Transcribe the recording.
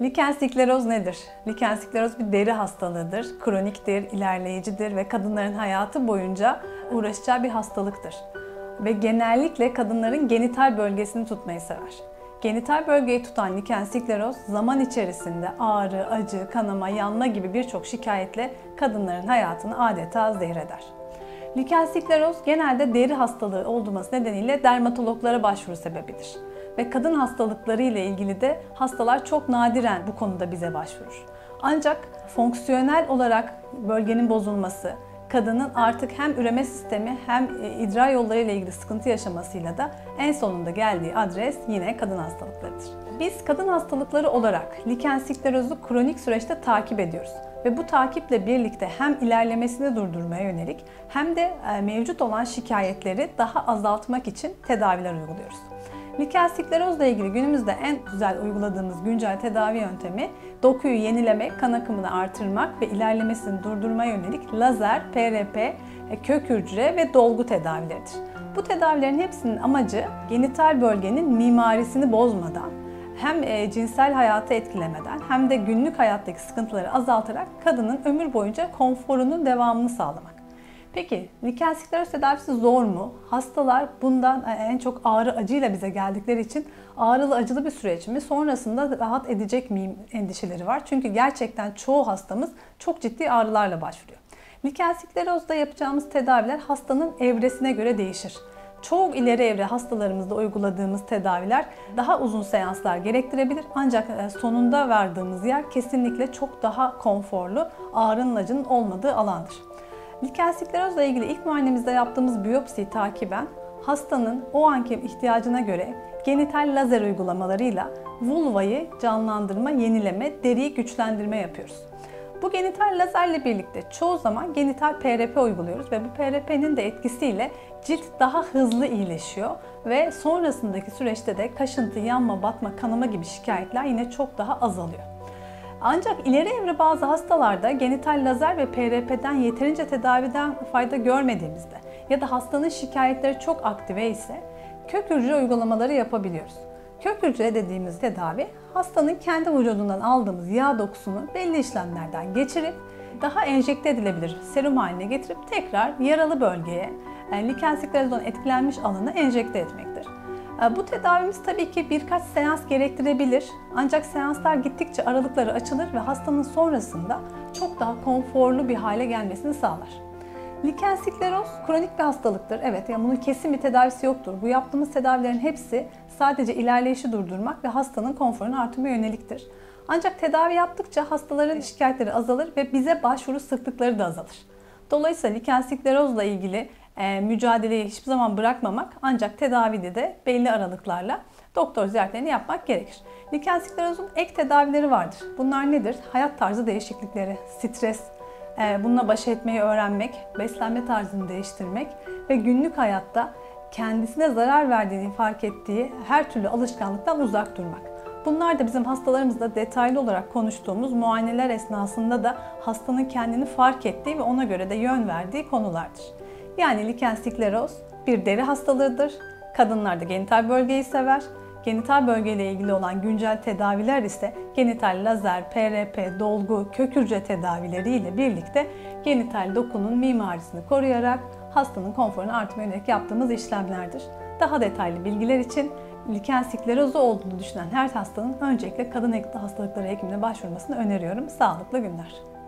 Lichen skleroz nedir? Lichen skleroz bir deri hastalığıdır, kroniktir, ilerleyicidir ve kadınların hayatı boyunca uğraşacağı bir hastalıktır. Ve genellikle kadınların genital bölgesini tutmayı sever. Genital bölgeyi tutan lichen skleroz zaman içerisinde ağrı, acı, kanama, yanma gibi birçok şikayetle kadınların hayatını adeta zehreder. Lichen skleroz genelde deri hastalığı olması nedeniyle dermatologlara başvuru sebebidir. Ve kadın hastalıkları ile ilgili de hastalar çok nadiren bu konuda bize başvurur. Ancak fonksiyonel olarak bölgenin bozulması, kadının artık hem üreme sistemi hem idrar yolları ile ilgili sıkıntı yaşamasıyla da en sonunda geldiği adres yine kadın hastalıklarıdır. Biz kadın hastalıkları olarak lichen sklerozu kronik süreçte takip ediyoruz. Ve bu takiple birlikte hem ilerlemesini durdurmaya yönelik hem de mevcut olan şikayetleri daha azaltmak için tedaviler uyguluyoruz. Lichen sklerozla ilgili günümüzde en güzel uyguladığımız güncel tedavi yöntemi dokuyu yenilemek, kan akımını artırmak ve ilerlemesini durdurmaya yönelik lazer, PRP, kök hücre ve dolgu tedavileridir. Bu tedavilerin hepsinin amacı genital bölgenin mimarisini bozmadan, hem cinsel hayatı etkilemeden hem de günlük hayattaki sıkıntıları azaltarak kadının ömür boyunca konforunun devamını sağlamak. Peki lichen skleroz tedavisi zor mu? Hastalar bundan en çok ağrı acıyla bize geldikleri için ağrılı acılı bir süreç mi? Sonrasında rahat edecek miyim endişeleri var. Çünkü gerçekten çoğu hastamız çok ciddi ağrılarla başvuruyor. Lichen sklerozda yapacağımız tedaviler hastanın evresine göre değişir. Çok ileri evre hastalarımızda uyguladığımız tedaviler daha uzun seanslar gerektirebilir. Ancak sonunda vardığımız yer kesinlikle çok daha konforlu, ağrının acının olmadığı alandır. Lichen sklerozla ilgili ilk muayenemizde yaptığımız biyopsiyi takiben hastanın o anki ihtiyacına göre genital lazer uygulamalarıyla vulvayı canlandırma, yenileme, deriyi güçlendirme yapıyoruz. Bu genital lazerle birlikte çoğu zaman genital PRP uyguluyoruz ve bu PRP'nin de etkisiyle cilt daha hızlı iyileşiyor ve sonrasındaki süreçte de kaşıntı, yanma, batma, kanama gibi şikayetler yine çok daha azalıyor. Ancak ileri evre bazı hastalarda genital lazer ve PRP'den yeterince tedaviden fayda görmediğimizde ya da hastanın şikayetleri çok aktive ise kök hücre uygulamaları yapabiliyoruz. Kök hücre dediğimiz tedavi hastanın kendi vücudundan aldığımız yağ dokusunu belli işlemlerden geçirip daha enjekte edilebilir serum haline getirip tekrar yaralı bölgeye lichen sklerozdan etkilenmiş alana enjekte etmektir. Bu tedavimiz tabii ki birkaç seans gerektirebilir. Ancak seanslar gittikçe aralıkları açılır ve hastanın sonrasında çok daha konforlu bir hale gelmesini sağlar. Lichen skleroz kronik bir hastalıktır. Evet, yani bunun kesin bir tedavisi yoktur. Bu yaptığımız tedavilerin hepsi sadece ilerleyişi durdurmak ve hastanın konforunu artırmaya yöneliktir. Ancak tedavi yaptıkça hastaların şikayetleri azalır ve bize başvuru sıklıkları da azalır. Dolayısıyla lichen sklerozla ilgili mücadeleyi hiçbir zaman bırakmamak ancak tedavide de belli aralıklarla doktor ziyaretlerini yapmak gerekir. Lichen sklerozun ek tedavileri vardır. Bunlar nedir? Hayat tarzı değişiklikleri, stres, bununla baş etmeyi öğrenmek, beslenme tarzını değiştirmek ve günlük hayatta kendisine zarar verdiğini fark ettiği her türlü alışkanlıktan uzak durmak. Bunlar da bizim hastalarımızla detaylı olarak konuştuğumuz muayeneler esnasında da hastanın kendini fark ettiği ve ona göre de yön verdiği konulardır. Yani lichen skleroz bir deri hastalığıdır. Kadınlar da genital bölgeyi sever. Genital bölgeyle ilgili olan güncel tedaviler ise genital lazer, PRP, dolgu, kök hücre tedavileriyle birlikte genital dokunun mimarisini koruyarak hastanın konforunu artırmaya yönelik yaptığımız işlemlerdir. Daha detaylı bilgiler için lichen sklerozu olduğunu düşünen her hastanın öncelikle kadın hastalıkları hekimine başvurmasını öneriyorum. Sağlıklı günler.